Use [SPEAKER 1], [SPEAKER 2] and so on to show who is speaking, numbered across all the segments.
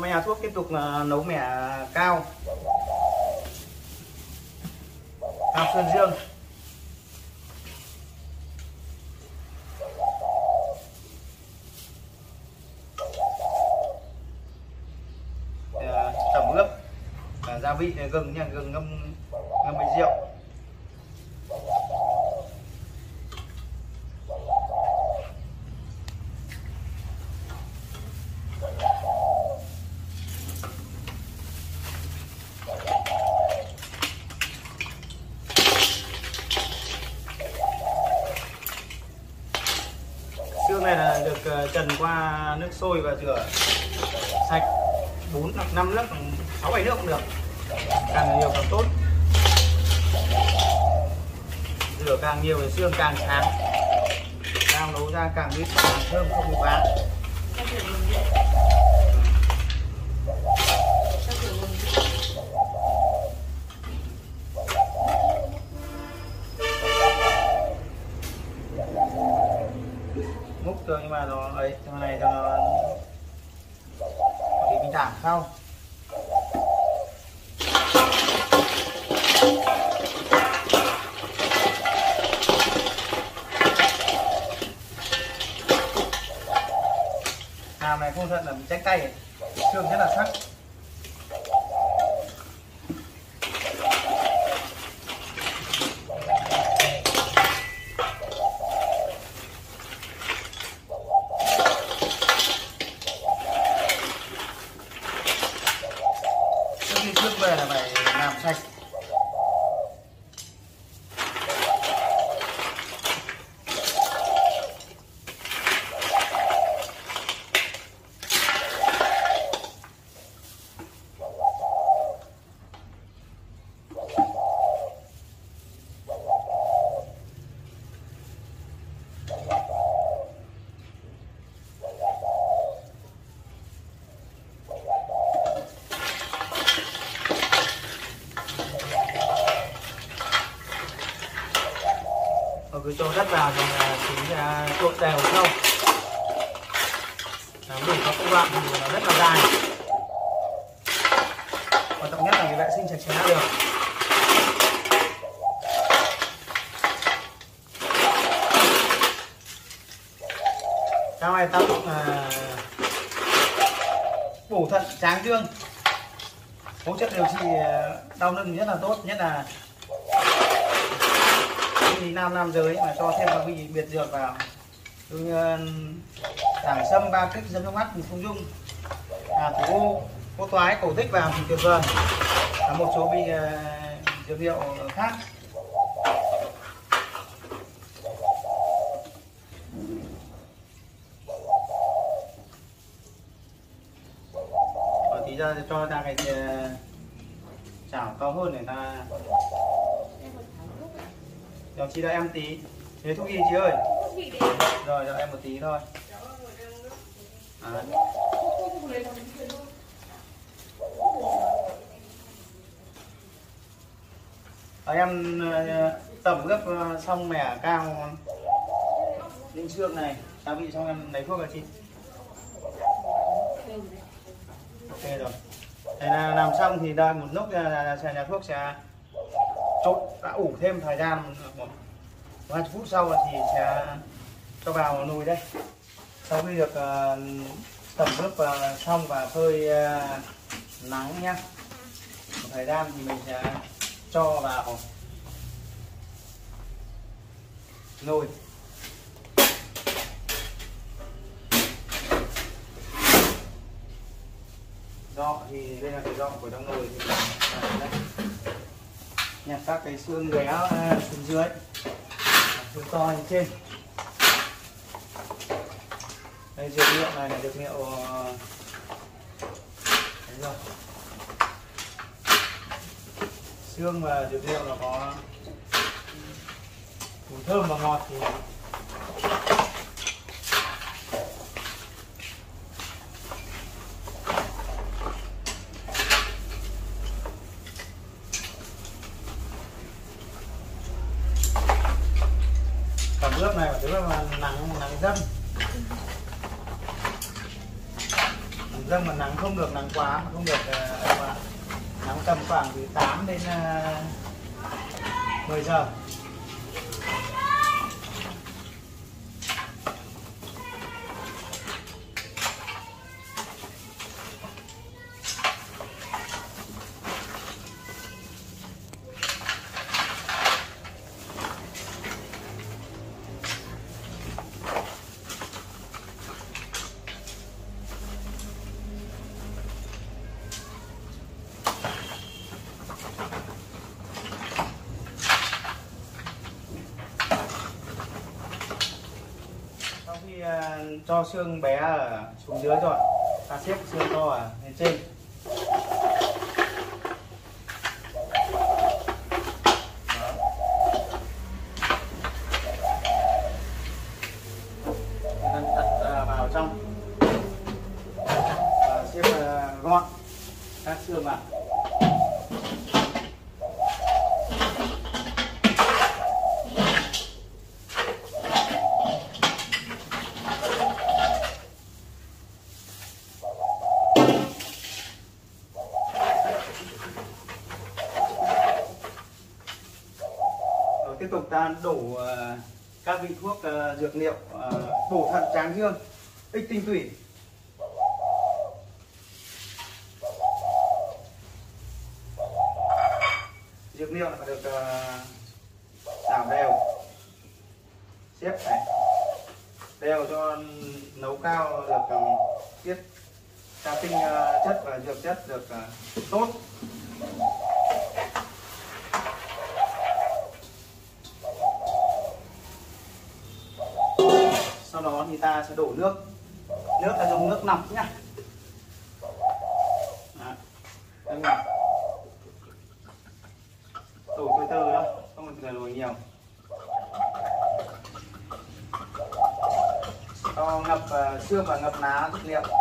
[SPEAKER 1] nhà thuốc tiếp tục nấu mẻ cao Sơn Dương. Tẩm ướp gia vị gừng nha, gừng ngâm với rượu. Xương này là được trần qua nước sôi và rửa sạch 4 hoặc 5 nước, 6 7 nước cũng được, càng nhiều càng tốt. Rửa càng nhiều thì xương càng sáng, càng nấu ra càng ít, càng thơm, không bị váng. Múc thôi nhưng mà nó ấy, cái này cho nó thì mình thả sau. Làm này không thận là mình tránh tay, xương rất là sắc. Trước khi xương về là phải làm sạch. Cứ cho đất vào thì chúng trộn đều nhau. Làm đủ các công đoạn thì nó rất là dài. Quan trọng nhất là cái vệ sinh sạch sẽ được. Sau này ta cũng bổ thận tráng dương, hỗ trợ điều trị đau lưng rất là tốt, nhất là nam giới mà cho thêm các vị biệt dược vào, đảng sâm, ba kích, dâm trong mắt, không dung, thủ ô toái, cổ tích vào thì tuyệt vời, và một số vị dược liệu khác. Và tí ra cho ta cái chảo to hơn để ta. Rồi chị đợi em tí. Thế thuốc gì chị ơi? Rồi đợi em một tí thôi. Em tẩm ướp xong mẻ cao ninh xương này, gia vị xong em lấy thuốc rồi chị. Ok rồi. Thế là làm xong thì đợi một lúc nhà thuốc sẽ trộn, đã ủ thêm thời gian 20 phút sau thì sẽ cho vào nồi đây. Sau khi được tẩm ướp xong và phơi nắng nhá, một thời gian thì mình sẽ cho vào nồi. Dọ thì đây là cái dọ của trong nồi thì nhặt các cái xương ghé xuống dưới, xương to lên trên. Đây dược liệu này là dược liệu đấy rồi. Xương và dược liệu nó có mùi thơm và ngọt thì tẩm ướp này phải tức là nắng dâm dâng mà nắng không được nắng quá, không được quá. Nắng tầm khoảng từ 8 đến 10 giờ. Cho xương bé ở xuống dưới rồi, ta xếp xương to ở lên trên. Đặt vào trong và xếp gọn các xương vào. Tiếp tục ta đổ các vị thuốc dược liệu bổ thận tráng dương ích tinh tủy. Dược liệu phải được đảo đều, xếp này đều cho nấu cao được tiết ca tinh chất và dược chất được tốt. Sau đó thì ta sẽ đổ nước. Nước là dùng nước nóng nhá. Nước nóng. Đổ từ từ thôi, không cần đổ nhiều. Cho ngập xương và ngập lá dược liệu.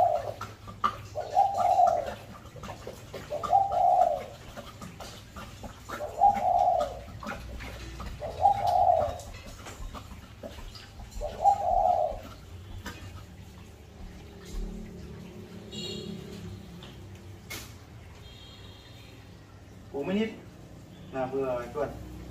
[SPEAKER 1] Lít là vừa chuẩn.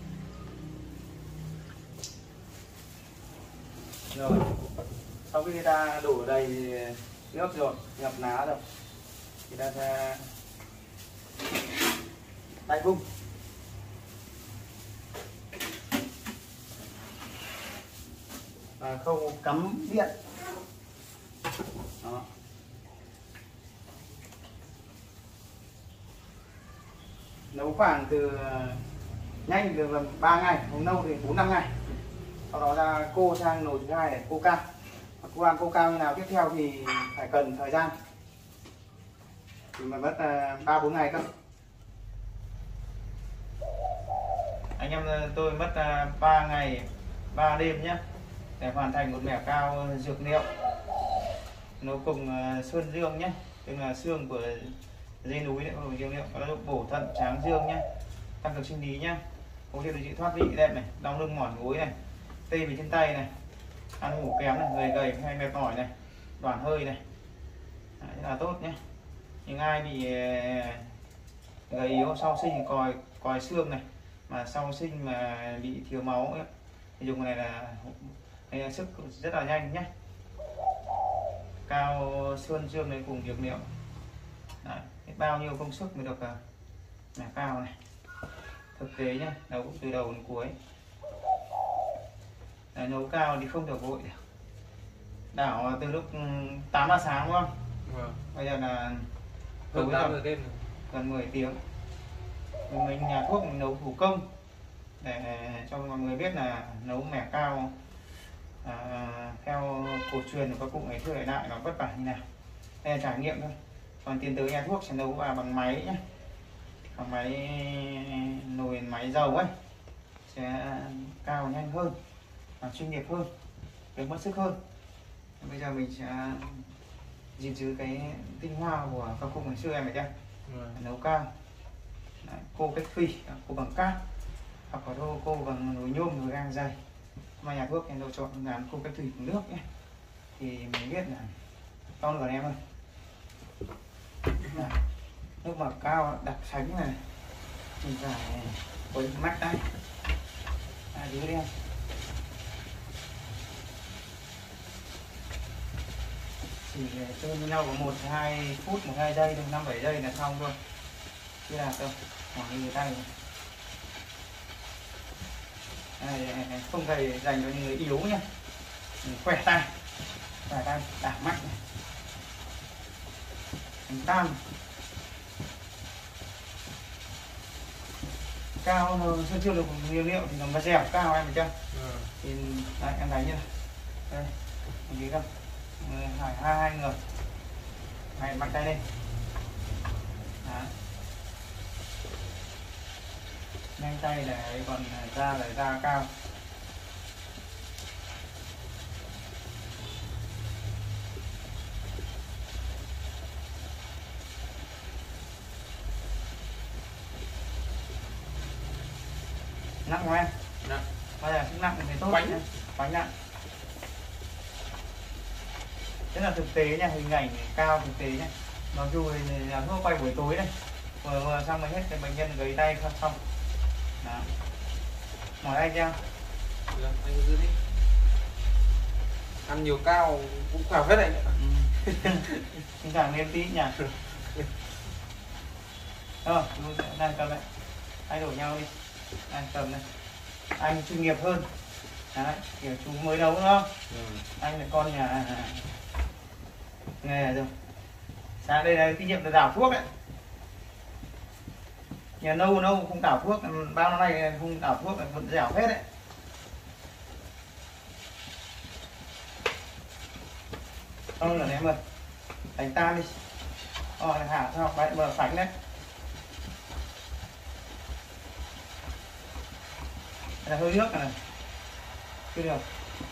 [SPEAKER 1] Rồi sau khi ta đổ đầy nước rồi, ngập lá rồi thì ta sẽ tay vung. Và khâu cắm điện. Đó. Nấu khoảng từ nhanh từ 3 ngày, không lâu thì 4-5 ngày. Sau đó ra cô sang nồi thứ hai để cô cao. Cô ăn cô cao như nào tiếp theo thì phải cần thời gian, thì mà mất 3-4 ngày cơ. Anh em tôi mất 3 ngày 3 đêm nhé để hoàn thành một mẻ cao dược liệu nấu cùng sơn dương nhé, tức là xương của dây núi đấy, dược liệu nó bổ thận tráng dương nhé, tăng cường sinh lý nhé, có thể điều trị thoát vị đệm này, đau lưng mỏi gối này, tê về chân tay này, ăn ngủ kém này, người gầy hay mệt mỏi này, đoản hơi này, đấy là tốt nhé. Nhưng ai bị gầy yếu sau sinh còi xương này, mà sau sinh mà bị thiếu máu ấy, thì dùng cái này là sức rất là nhanh nhé. Cao sơn dương này cùng dược liệu. Đấy, bao nhiêu công sức mới được là cao này. Thực tế nhé, nấu từ đầu đến cuối. Đấy, nấu cao thì không được vội. Đảo từ lúc 8 giờ sáng đúng không? Vâng. Bây giờ là
[SPEAKER 2] hơn 8 giờ đêm,
[SPEAKER 1] gần 10 tiếng. Mình nhà thuốc mình nấu thủ công để cho mọi người biết là nấu mẻ cao theo cổ truyền của các cụ ngày xưa để lại nó vất vả như nào. Đây là trải nghiệm thôi. Còn tiến tới nhà thuốc sẽ nấu bằng máy nhé, bằng máy nồi máy dầu ấy, sẽ cao nhanh hơn và chuyên nghiệp hơn, được mất sức hơn. Bây giờ mình sẽ gìn giữ cái tinh hoa của các cụ ngày xưa em phải chưa? Nấu cao. Đấy, cô cách phi, cô bằng cát, hoặc là cô bằng nồi nhôm, nồi gang dày. Mà nhà thuốc em tôi chọn làm cô cách thủy bằng nước nhé, thì mình biết là to nữa em ơi. Đó. Lúc mà cao đặt sánh này mình phải quấn mắt đấy dưới đi em. Chỉ chơi với nhau có 1-2 phút 1-2 giây thôi, 5-7 giây là xong thôi, chưa đạt đâu, khoảng người tay này, không phải dành cho những người yếu nhé, khỏe tay đạp mắt này, thành tam cao nó chưa được nhiều liệu thì nó dẻo cao em phải chưa? Thì đấy, em thấy như này đây mình nghĩ không hai người này bắt tay lên đấy. Nhanh tay để còn ra cao nặng không em?
[SPEAKER 2] Nặng.
[SPEAKER 1] Bây giờ cũng nặng thì tốt
[SPEAKER 2] Bánh.
[SPEAKER 1] Bánh nặng. Thế là thực tế nha, hình ảnh cao thực tế nhé. Mặc dù là thuốc quay buổi tối đây, vừa xong rồi hết cái bệnh nhân gầy tay xong. Đó. Mỏi anh chưa?
[SPEAKER 2] Được, anh cứ giữ đi. Ăn nhiều cao cũng khỏe phết đấy.
[SPEAKER 1] Chúng ta nên tí nhỉ. Này cầm lại. Anh đổi nhau đi. Anh cầm này. Anh chuyên nghiệp hơn. Đấy, kiểu chú mới nấu đúng không? Anh là con nhà nghề rồi. Sáng đây là kinh nghiệm là đảo thuốc đấy. Nhà nâu không đảo thuốc, bao năm nay không đảo thuốc là vẫn dẻo hết đấy. Thôi là em ơi, đánh tan đi. Hả sao bạn mở sánh đấy. Đây là hơi nước này. Chưa được.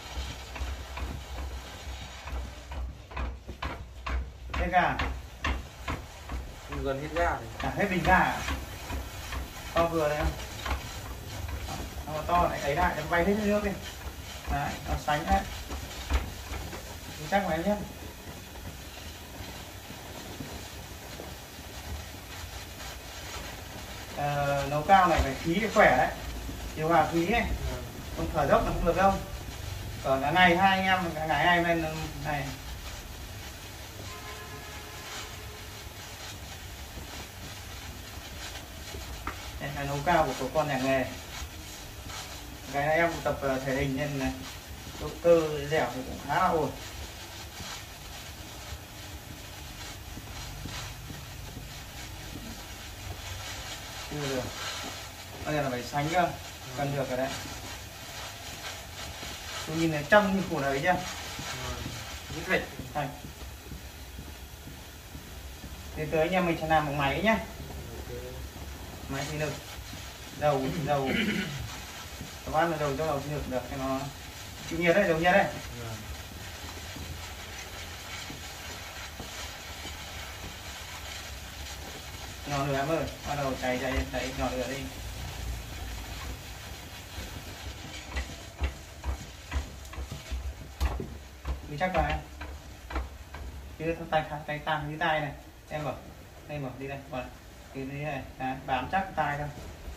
[SPEAKER 1] Hết ga.
[SPEAKER 2] Gần hết ga rồi.
[SPEAKER 1] Cả hết bình ga. To vừa đấy không? Nó to lại ấy lại, bay hết nước đi. Đấy, nó sánh đấy. Chắc mà em nhé. Nấu cao này phải khí để khỏe đấy, điều hòa khí này, không thở dốc là không được đâu. Còn cả ngày hai anh em cả ngày hai bên này đây là nấu cao của con nhà nghề. Cái này em tập thể hình nên này độ cơ dẻo thì cũng khá là ổn. Chưa được. Bây giờ là phải sánh cơ, cần được rồi đấy. Tôi nhìn này trong như củ này nhá.
[SPEAKER 2] Như thịt.
[SPEAKER 1] Đến tới anh em mình sẽ làm bằng máy nhá. Máy thì được. Dầu. Các bạn là đầu cho đầu thì được cho nó chịu nhiệt đấy, đầu nhiệt đấy. Nhỏ lửa em ơi, bắt đầu cháy nhỏ lửa đi. Đi chắc vào em. Cứ tay tam dưới tay này. Em bảo, đây bảo đi đây, bảo đi đây, bám chắc tay thôi.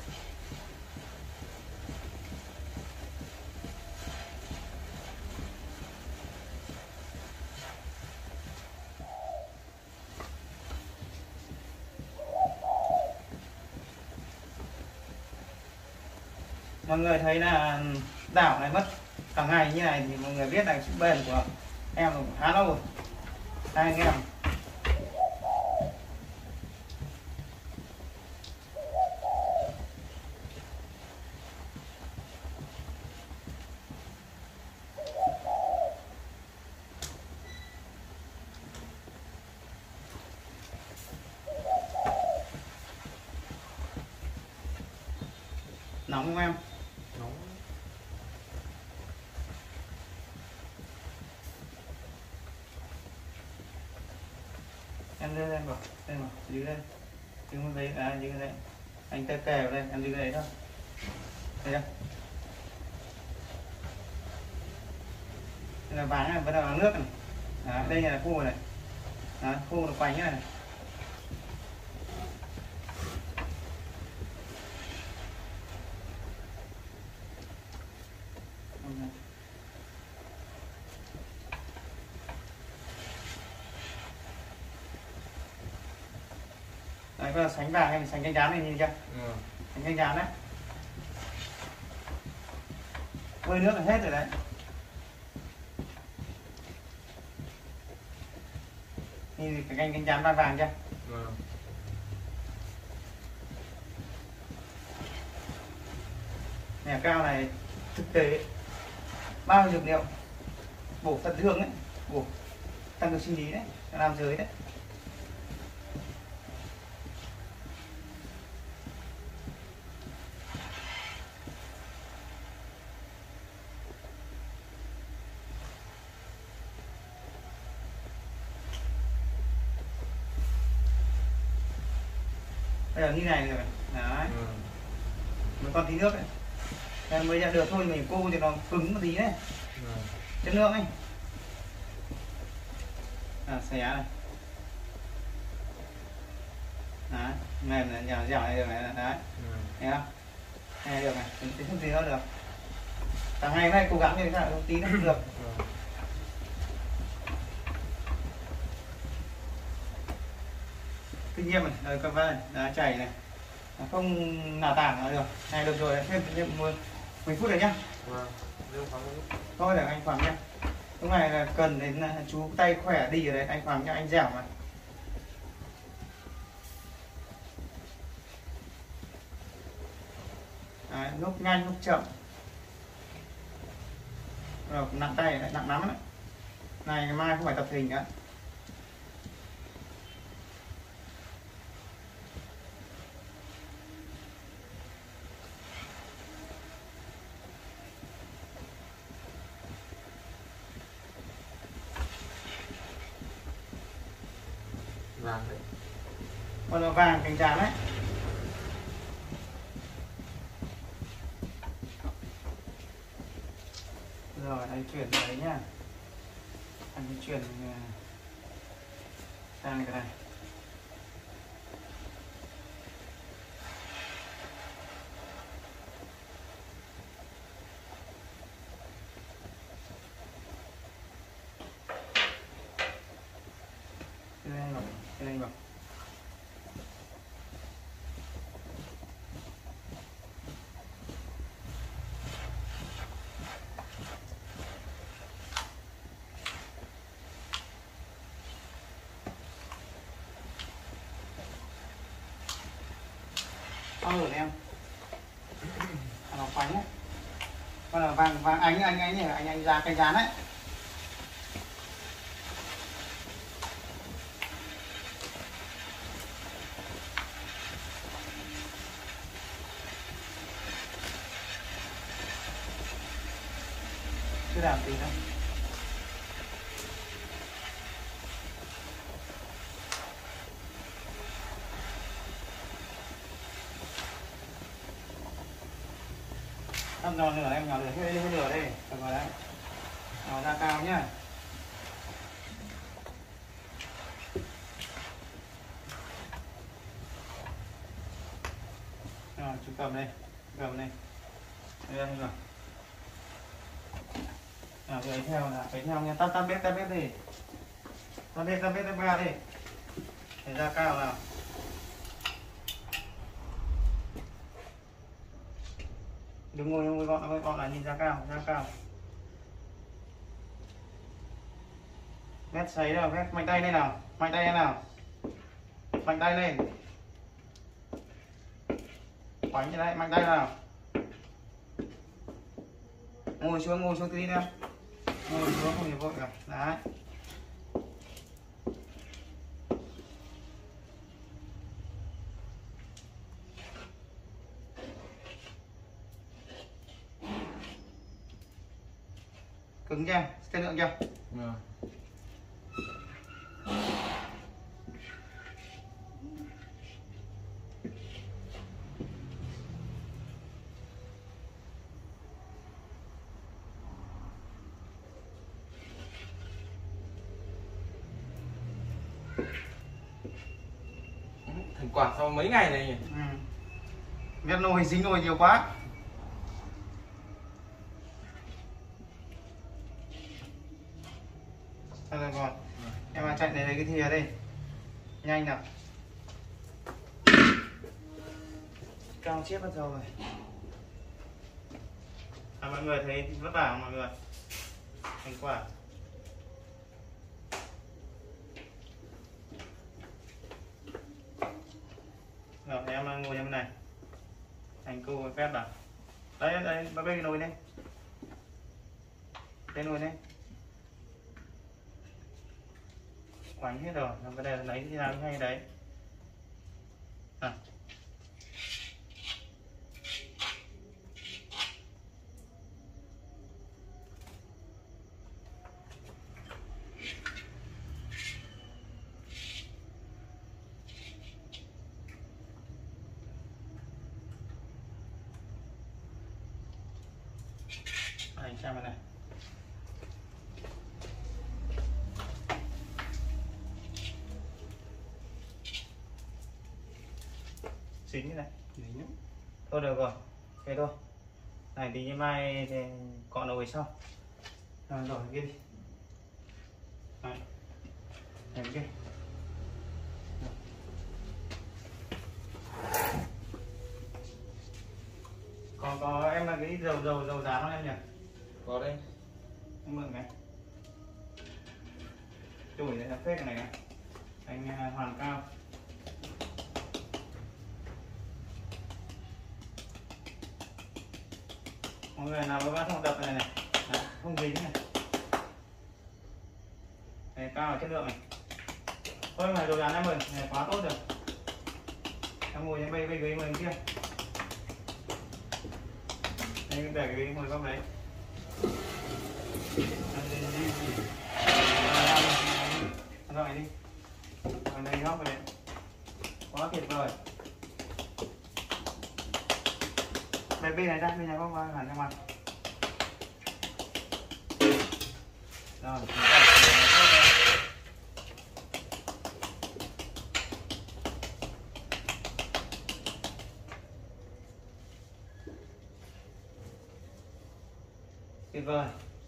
[SPEAKER 1] Mọi người thấy là đảo này mất cả ngày như này thì mọi người biết là sức bền của em là khá lâu rồi. Hai anh em nóng không em?
[SPEAKER 2] Nóng.
[SPEAKER 1] Em lên bảo dưới đây đứng đây dưới đây anh ta kèo đây em dưới đây thôi đây không? Đây là vàng này, bắt đầu là nước này. Đó, đây là khô này. Đó, khô được quanh này. Đấy, bây giờ sánh vàng hay sánh cánh rán này nhìn chưa? Sánh cánh rán đấy. Hơi nước là hết rồi đấy. Nhìn cái cánh rán vàng vàng chưa? Mèo cao này thực tế bao nhiêu dược liệu bổ thận thương đấy, bổ tăng cường sinh lý đấy, cho nam giới đấy. Bây giờ như này rồi, đấy. Mới còn tí nước đấy. Em mới nhận được thôi, mình cô thì nó cứng một tí đấy. Chất nước ấy. Xé này. Đấy, mềm này, dẻo dẻo này được này, đấy. Thấy không? Này được này, tính không gì nữa được. Cả ngày nay cố gắng như thế nào tí nữa cũng được. Kinh nghiệm này, rồi các bạn này, chảy này. Không nả tảng nữa được. Này được rồi, thêm kinh nghiệm 10 phút rồi nhá. Thôi để anh khoảng nhá. Lúc này là cần đến chú tay khỏe đi ở đấy, anh khoảng cho anh dẻo mà. Đấy, lúc nhanh lúc chậm. Rồi nặng tay lại nặng lắm đấy. Này ngày mai không phải tập thể hình nữa.
[SPEAKER 2] Vàng đấy.
[SPEAKER 1] Còn là vàng cánh trán đấy. Rồi anh chuyển đấy nhá. Anh chuyển sang cái này. Cái này vào. Rồi em. Nó phánh ấy. Con là vàng anh ra cái dán đấy. Chưa làm gì đâu. Năm giò lửa em nhỏ lửa hơi lửa đây, được rồi đấy. Nó ra cao nhá. Rồi chú cầm đây, đây. Đây rồi. Rồi phải theo nha, tắt bếp đi. Tắt bếp ra đi. Để ra cao nào. Đừng ngồi gọn là nhìn ra cao. Mét sấy nào, mét mạnh tay lên nào. Mạnh tay lên. Khoánh như đấy, mạnh tay nào. Ngồi xuống tí nào. Ngồi xuống không phải vội cả. Đấy. Cứng chưa? Chất lượng chưa?
[SPEAKER 2] Thành quả sau mấy ngày này nhỉ?
[SPEAKER 1] Vét nồi dính nồi nhiều quá. Xong rồi còn em mà chạy này lấy cái thìa đây, nhanh nào. Cao chết mất rồi. Mọi người thấy vất vả không mọi người? Thành quả. Rồi em ngồi em này. Thành cô phép bảo. Đấy đây, bắt bên cái nồi đây. Cái nồi đây. Quánh hết rồi, nó cái này lấy thế nào hay đấy. À. Anh xem này. Xính như này. Thôi được rồi. Thế thôi. Này tí như mai thì cọ nồi xong. Rồi kia đi. Này. Này kia. Có em là cái dầu dán không em nhỉ?
[SPEAKER 2] Có đây.
[SPEAKER 1] Em mượn này. Chủi này là phết cái này này. Anh hoàn cao. Mọi người nào với bác không tập này này. Đó, không dính này. Này cao là chất lượng này. Thôi mà đồ dán em ơi, này quá tốt rồi. Em ngồi em bay ghế mình kia. Đây để cái ghế ngồi góc đấy. Ăn rồi đi. Ở đây góc rồi đấy. Quá tuyệt vời. Bên này ra, bên này có hẳn ra mặt. Rồi, tuyệt vời.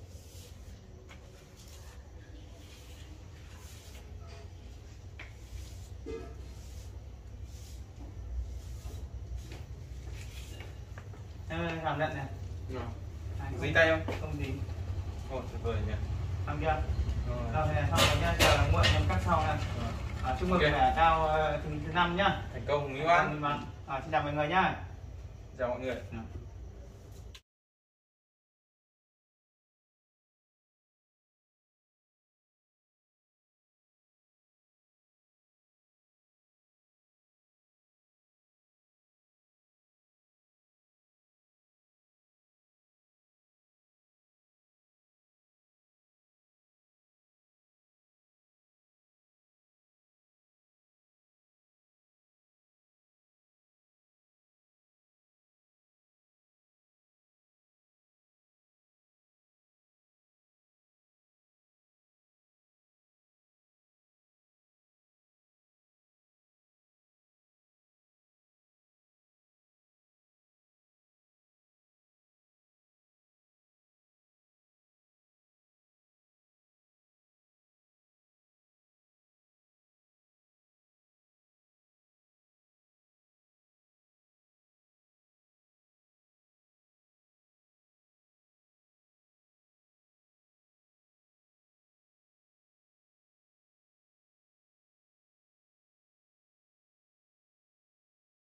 [SPEAKER 1] Em cảm nhận này.
[SPEAKER 2] Rồi. Dính tay không?
[SPEAKER 1] Không dính.
[SPEAKER 2] Ồ, tuyệt vời nhỉ.
[SPEAKER 1] Xong chưa? Rồi này xong rồi nhá, chờ muộn em cắt sau này. Chúc mừng khỏe cao thứ 5 nhá.
[SPEAKER 2] Thành công mỹ oan.
[SPEAKER 1] Xin chào mọi người nhá.
[SPEAKER 2] Chào mọi người.